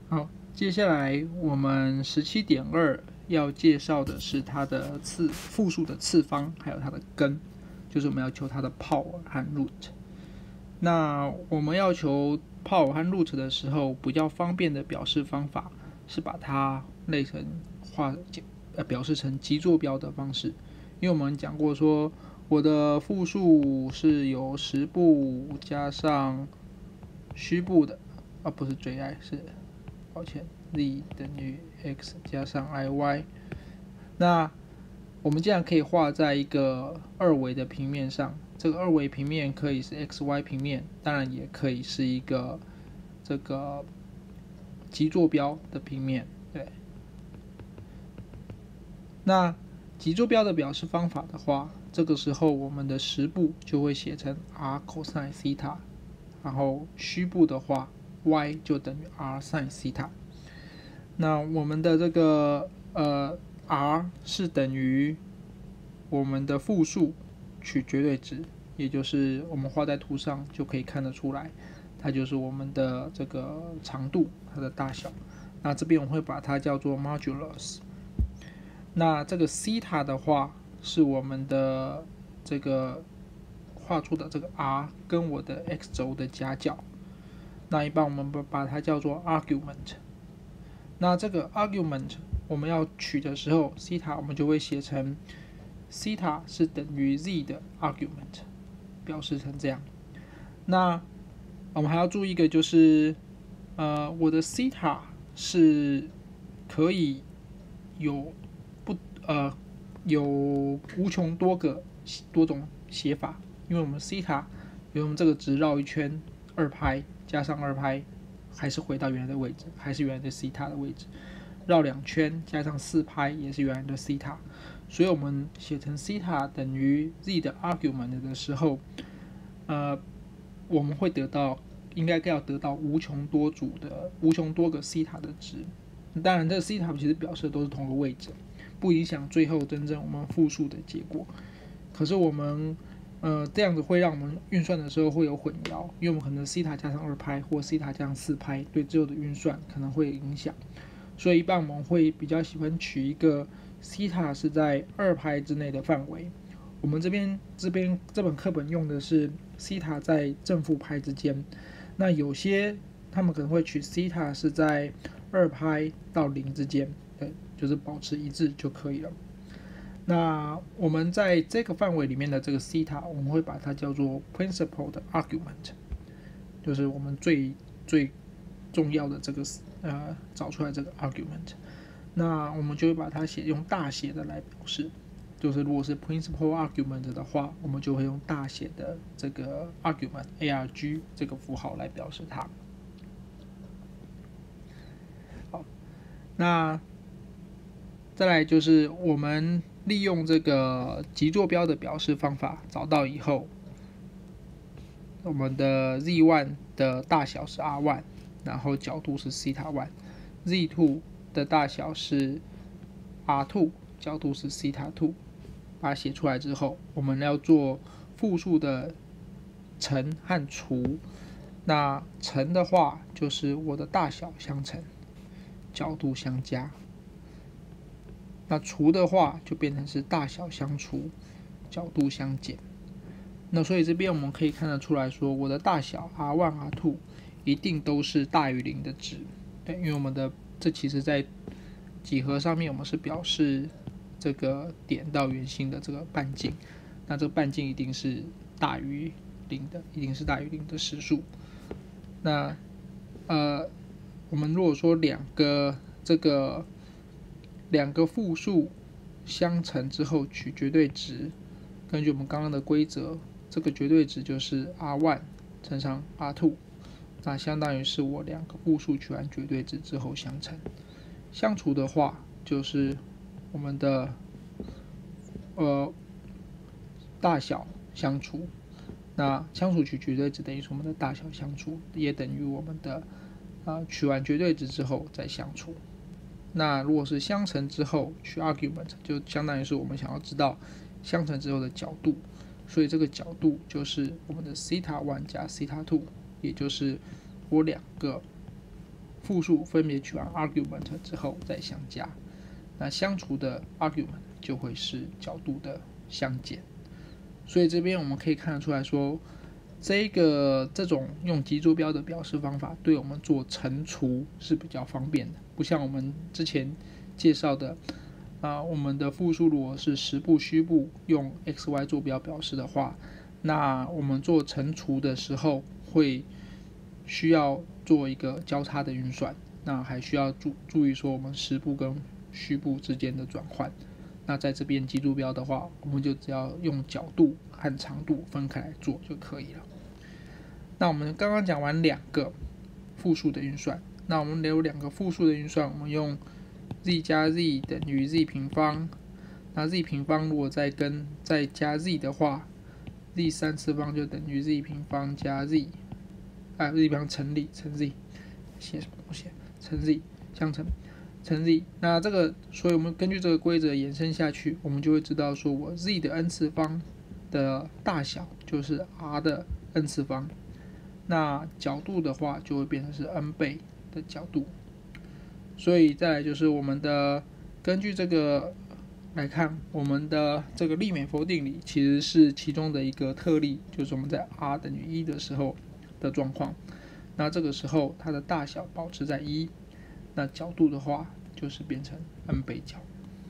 好，接下来我们17.2要介绍的是它的复数的次方，还有它的根，就是我们要求它的 power 和 root。那我们要求 power 和 root 的时候，比较方便的表示方法是把它类成表示成极坐标的方式，因为我们讲过说，我的复数是由实部加上虚部的，不是 ji 是。抱歉 z 等于 x 加上 iy。那我们既然可以画在一个二维的平面上，这个二维平面可以是 xy 平面，当然也可以是一个这个极坐标的平面。对，那极坐标的表示方法的话，这个时候我们的实部就会写成 r cosine theta， 然后虚部的话 y 就等于 r sin theta。那我们的这个r 是等于我们的复数取绝对值，也就是我们画在图上就可以看得出来，它就是我们的这个长度，它的大小。那这边我会把它叫做 modulus。那这个 theta 的话是我们的这个画出的这个 r 跟我的 x 轴的夹角。那一般我们把它叫做 argument。那这个 argument 我们要取的时候 theta 我们就会写成 theta 是等于 z 的 argument， 表示成这样。那我们还要注意一个，就是我的 theta 是可以有有无穷多种写法，因为我们 theta 由我们这个值绕一圈2π加上2π，还是回到原来的位置，还是原来的 theta 的位置。绕2圈加上4π也是原来的 theta， 所以我们写成 theta 等于 z 的 argument 的时候，我们会应该要得到无穷多个 theta 的值。当然，这个 theta 其实表示的都是同个位置，不影响最后真正我们复数的结果。可是我们这样子会让我们运算的时候会有混淆，因为我们可能 theta 加上2π或 theta 加上4π对最后的运算可能会有影响，所以一般我们会比较喜欢取一个 theta 是在2π之内的范围。我们这本课本用的是 theta 在正负派之间，那有些他们可能会取 theta 是在2π到0之间，对，就是保持一致就可以了。那我们在这个范围里面的这个 theta， 我们会把它叫做 principal 的 argument， 就是我们最重要的这个找出来这个 argument。那我们就会把它用大写的来表示，就是如果是 principal argument 的话，我们就会用大写的这个 argument arg 这个符号来表示它。好，那再来就是我们利用这个极坐标的表示方法找到以后，我们的 z1 的大小是 r1， 然后角度是 θ1， z2 的大小是 r2， 角度是 θ2。把它写出来之后，我们要做复数的乘和除。那乘的话就是我的大小相乘，角度相加。那除的话就变成是大小相除，角度相减。那所以这边我们可以看得出来说，我的大小 r1、r2 一定都是大于0的值。对，因为我们的这其实在几何上面我们是表示这个点到圆心的这个半径，那这个半径一定是大于0的，一定是大于0的实数。那我们如果说两个复数相乘之后取绝对值，根据我们刚刚的规则，这个绝对值就是 r1 乘上 r2， 那相当于是我两个复数取完绝对值之后相乘。相除的话就是我们的大小相除，那相除取绝对值等于是我们的大小相除，也等于我们的取完绝对值之后再相除。那如果是相乘之后取 argument， 就相当于是我们想要知道相乘之后的角度，所以这个角度就是我们的 θ1 加 θ2， 也就是我两个复数分别取完 argument 之后再相加，那相除的 argument 就会是角度的相减。所以这边我们可以看得出来说，这种用极坐标的表示方法，对我们做乘除是比较方便的，不像我们之前介绍的我们的复数如果是实部虚部用 xy 坐标表示的话，那我们做乘除的时候会需要做一个交叉的运算，那还需要注意说我们实部跟虚部之间的转换。那在这边极坐标的话，我们就只要用角度和长度分开来做就可以了。那我们刚刚讲完2个复数的运算，那我们有2个复数的运算，我们用 z 加 z 等于 z 平方，那 z 平方如果再加 z 的话， z 3次方就等于 z 平方加 z， z 平方乘 z， 写什么东西？乘 z 相乘z， 那这个，所以我们根据这个规则延伸下去，我们就会知道说我 z 的 n 次方的大小就是 r 的 n 次方，那角度的话就会变成是 n 倍的角度。所以再来就是我们的根据这个来看，我们的这个利美孚定理其实是其中的一个特例，就是我们在 r 等于1的时候的状况。那这个时候它的大小保持在1，那角度的话就是变成 n 倍角。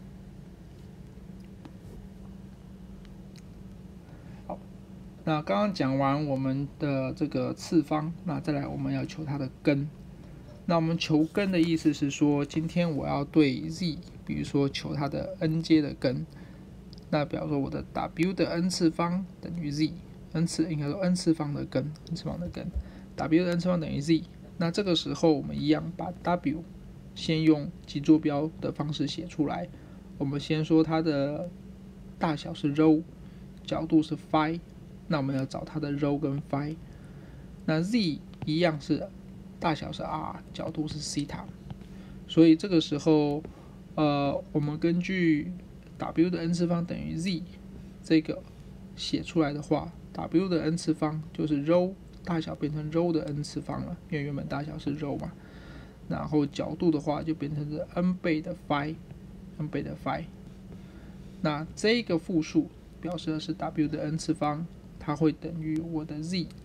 好，那刚刚讲完我们的这个次方，那再来我们要求它的根。那我们求根的意思是说，今天我要对 z， 比如说求它的 n 阶的根。那比方说我的 w 的 n 次方等于 z， 应该说 n 次方的根 ，n 次方的根 ，w 的 n 次方等于 z。那这个时候我们一样把 w 先用极坐标的方式写出来。我们先说它的大小是 ρ， 角度是 phi， 那我们要找它的 ρ 跟 phi。那 z 一样是大小是 r， 角度是西塔。所以这个时候，我们根据 w 的 n 次方等于 z 这个写出来的话， w 的 n 次方就是 ρ， 大小变成 ρ 的 n 次方了，因为原本大小是 ρ 嘛。然后角度的话就变成是 n 倍的 phi，n 倍的 phi。那这个复数表示的是 w 的 n 次方，它会等于我的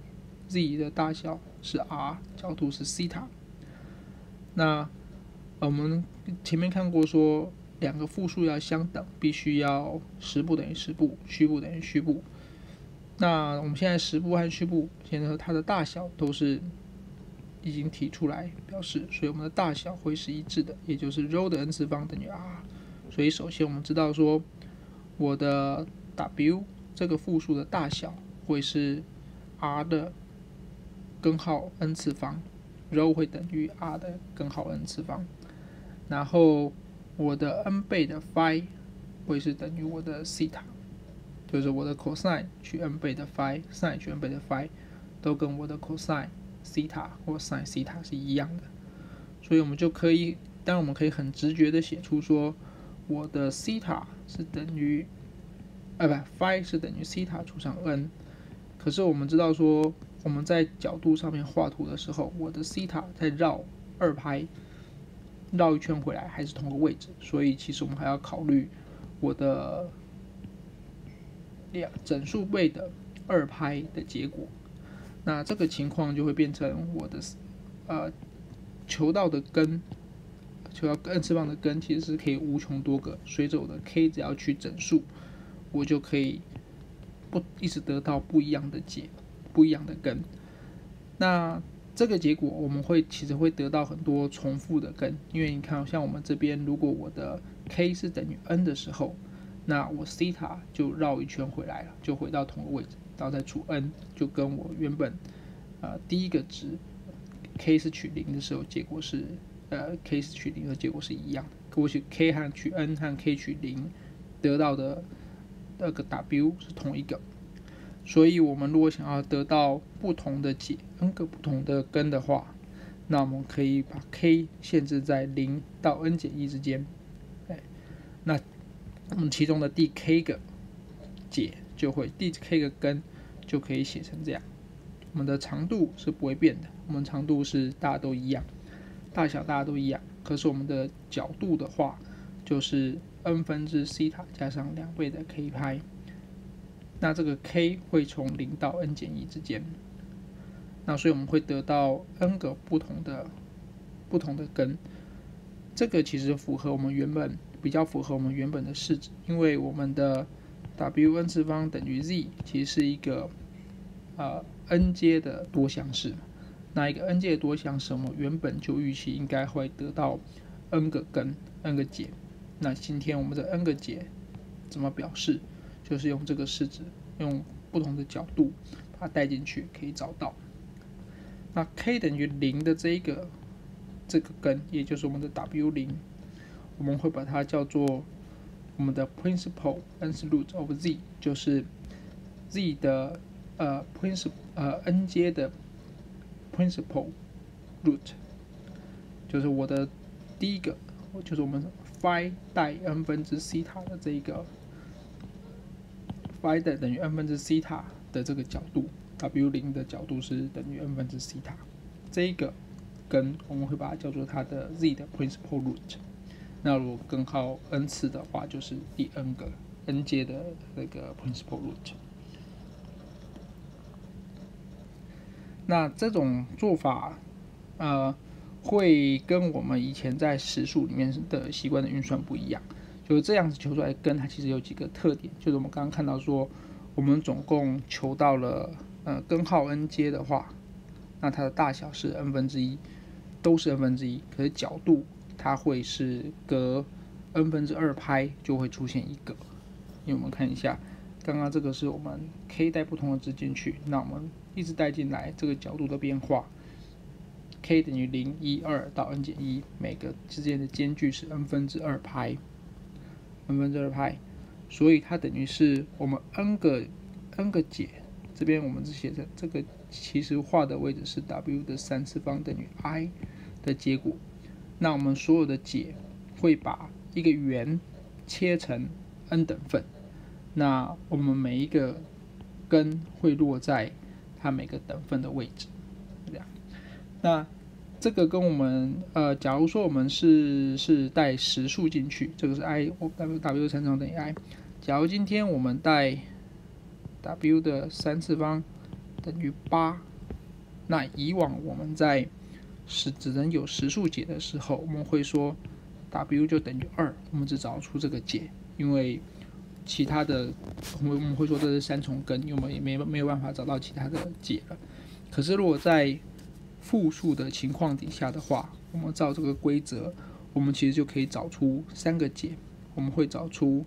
z 的大小是 r， 角度是西塔。那我们前面看过说2个复数要相等，必须要实部等于实部，虚部等于虚部。那我们现在实部和虚部现在它的大小都是已经提出来表示，所以我们的大小会是一致的，也就是 ρ 的 n 次方等于 r。所以首先我们知道说，我的 w 这个复数的大小会是 r 的根号 n 次方， ρ 会等于 r 的根号 n 次方。然后我的 n 倍的 phi 会是等于我的西塔，就是我的 cosine 取 n 倍的 phi，sin 取 n 倍的 phi 都跟我的 cosine西塔或 sin 西塔是一样的。所以我们就可以，当然我们可以很直觉的写出说，我的西塔是等于phi 是等于西塔除上 n。可是我们知道说，我们在角度上面画图的时候，我的西塔在绕2拍，绕一圈回来还是同个位置，所以其实我们还要考虑我的整数倍的2拍的结果。那这个情况就会变成我的求到的根，求到 n 次方的根其实是可以无穷多个，随着我的 k 只要取整数，我就可以一直得到不一样的不一样的根。那这个结果我们其实会得到很多重复的根，因为你看像我们这边，如果我的 k 是等于 n 的时候，那我西塔就绕一圈回来了，就回到同个位置，然后再除 n， 就跟我原本第一个值 k 是取0的时候结果是k 是取0的结果是一样的。过去 k 和取 n 和 k 取0得到的那个 w 是同一个。所以我们如果想要得到不同的解 n 个不同的根的话，那我们可以把 k 限制在0到 n 减1之间。那我们其中的第 k 个解就会第 k 个根就可以写成这样。我们的长度是不会变的，我们长度是大家都一样。 大小大家都一样，可是我们的角度的话，就是 n 分之西塔加上2倍的 k 派。那这个 k 会从0到 n 减1之间，那所以我们会得到 n 个不同的根。这个其实比较符合我们原本的式子，因为我们的 Wn 次方等于 z 其实是一个n 阶的多项式。那一个 n 阶的多项式，我们原本就预期应该会得到 n 个根 n 个解。那今天我们的 n 个解怎么表示？就是用这个式子，用不同的角度把它带进去，可以找到。那 k 等于0的这个根，也就是我们的 W0，我们会把它叫做我们的 principal nth root of z， 就是 z 的n 阶的 principal root， 就是我的第一个，就是我们 phi 带 n 分之西塔的这一个 phi 等于 n 分之西塔的这个角度 ，W0 的角度是等于 n 分之西塔，这一个根我们会把它叫做它的 z 的 principal root。那如果根号 n 次的话，就是第 n 个 n 阶的那个 principal root。那这种做法，会跟我们以前在实数里面的习惯的运算不一样。就是这样子求出来的根，它其实有几个特点，就是我们刚刚看到说，我们总共求到了根号 n 阶的话，那它的大小是 n 分之一，都是 n 分之一，可是角度它会是隔 n 分之2拍就会出现一个。因为我们看一下，刚刚这个是我们 k 带不同的值进去，那我们一直带进来这个角度的变化 ，k 等于0、1、2到 n 减1，每个之间的间距是 n 分之2拍。n 分之2派，所以它等于是我们 n 个解，这边我们写的这个其实画的位置是 w 的3次方等于 i 的结果。那我们所有的解会把一个圆切成 n 等份，那我们每一个根会落在它每个等份的位置，这样。那这个跟我们假如说我们是带实数进去，这个是 w 3次方等于 i。假如今天我们带 w 的3次方等于8，那以往我们在只能有实数解的时候，我们会说 w 就等于2，我们只找出这个解，因为其他的我们会说这是3重根，因为我们也没有办法找到其他的解了。可是如果在复数的情况底下的话，我们照这个规则，我们其实就可以找出3个解。我们会找出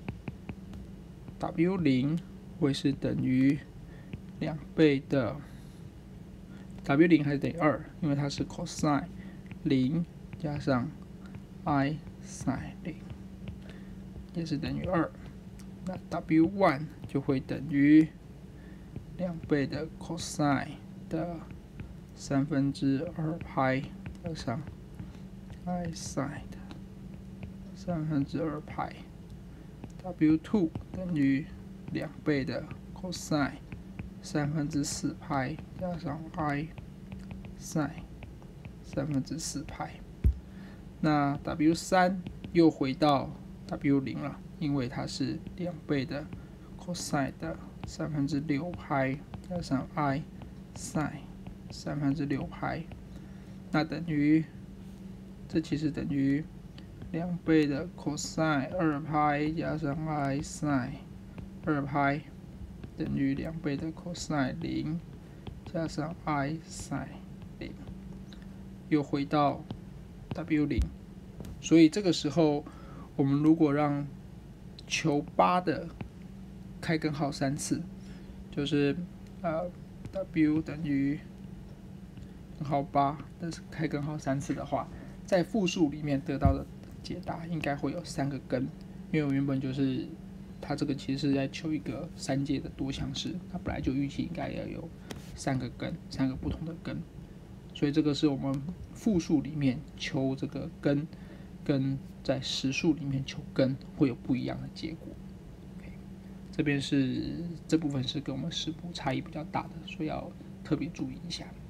W0 会是等于2倍的 W0 还是等于2，因为它是 cosine 0加上 i sin 0，也是等于2。那 W1 就会等于2倍的 cosine 的3分之2派加上 i sin 的3分之2派。W2 等于2倍的 cosine 3分之4派加上 i sin 3分之4派。那 W3 又回到 W0 了，因为它是2倍的 cosine 的3分之6派加上 i sin 3分之6派，那等于这其实等于2倍的 cosine 2派加上 i sin 2派等于2倍的 cosine 0加上 i sin 0，又回到 W0。所以这个时候，我们如果让求8的开根号3次，就是W 等于根号8的开根号3次的话，在复数里面得到的解答应该会有3个根，因为我原本就是它这个其实是在求一个3阶的多项式，它本来就预期应该要有3个根，3个不同的根，所以这个是我们复数里面求这个根，跟在实数里面求根会有不一样的结果。这边是这部分是跟我们实部差异比较大的，所以要特别注意一下。